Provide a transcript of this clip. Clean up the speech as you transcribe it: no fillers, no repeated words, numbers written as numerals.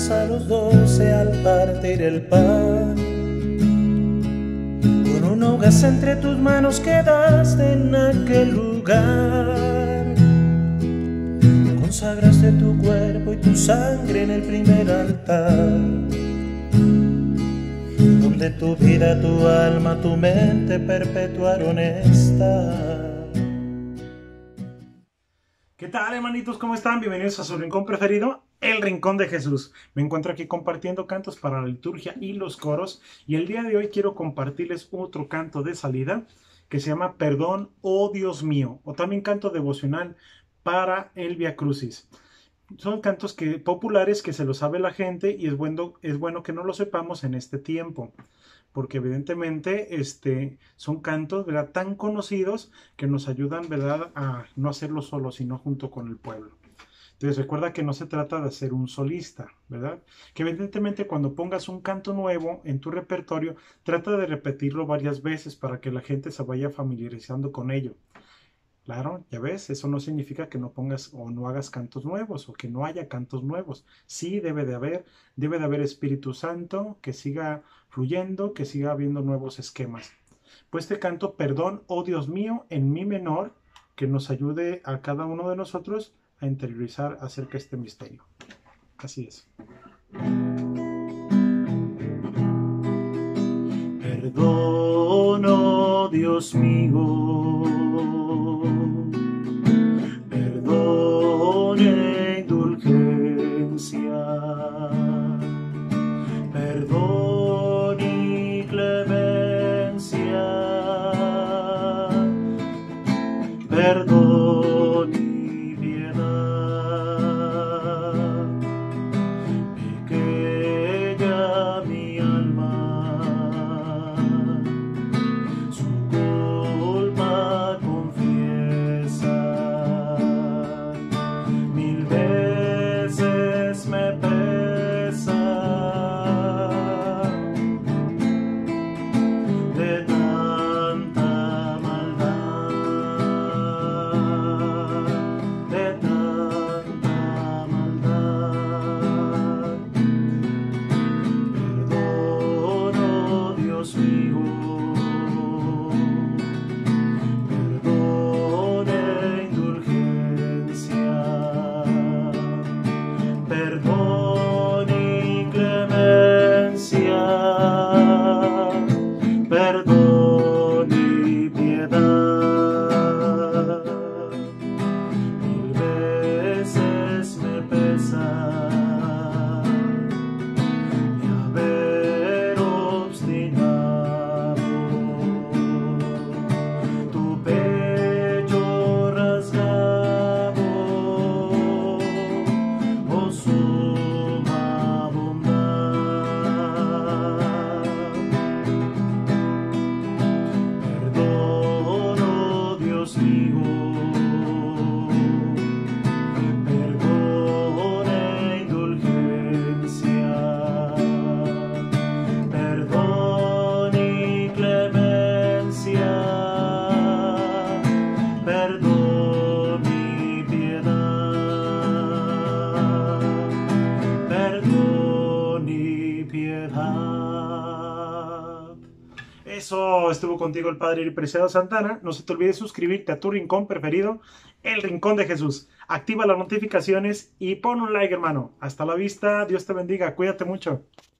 Jesús a los 12 al partir el pan. Con una hogaza entre tus manos quedaste en aquel lugar. Consagraste tu cuerpo y tu sangre en el primer altar, donde tu vida, tu alma, tu mente perpetuaron estar. ¿Qué tal, hermanitos? ¿Cómo están? Bienvenidos a su rincón preferido, el Rincón de Jesús. Me encuentro aquí compartiendo cantos para la liturgia y los coros, y el día de hoy quiero compartirles otro canto de salida que se llama Perdón, oh Dios mío, o también canto devocional para el Vía Crucis. Son cantos populares que se lo sabe la gente y es bueno que no lo sepamos en este tiempo, porque evidentemente son cantos, ¿verdad?, tan conocidos que nos ayudan, ¿verdad?, a no hacerlo solo, sino junto con el pueblo. Entonces recuerda que no se trata de ser un solista, ¿verdad? Que evidentemente cuando pongas un canto nuevo en tu repertorio, trata de repetirlo varias veces para que la gente se vaya familiarizando con ello. Claro, ya ves, eso no significa que no pongas o no hagas cantos nuevos o que no haya cantos nuevos. Sí, debe de haber Espíritu Santo que siga fluyendo, que siga habiendo nuevos esquemas. Pues este canto, Perdón, oh Dios mío, en mi menor, que nos ayude a cada uno de nosotros a interiorizar acerca de este misterio. Así es. Perdón, oh Dios mío, perdón e indulgencia, perdón y clemencia, perdón y piedad. Pequeña mi alma, su culpa confiesa, 1000 veces me pesa de tanta maldad, de tanta maldad. Perdón, oh Dios mío, perdón e indulgencia, perdón y clemencia, perdón y piedad. 1000 veces me pesa de haber obstinado tu pecho rasgado, oh suma bondad. Perdón, oh Dios mío, perdón e indulgencia, perdón y clemencia, perdón y piedad, perdón y piedad. Eso, estuvo contigo el Padre Preciado Santana. No se te olvide suscribirte a tu rincón preferido, el Rincón de Jesús. Activa las notificaciones y pon un like, hermano. Hasta la vista, Dios te bendiga, cuídate mucho.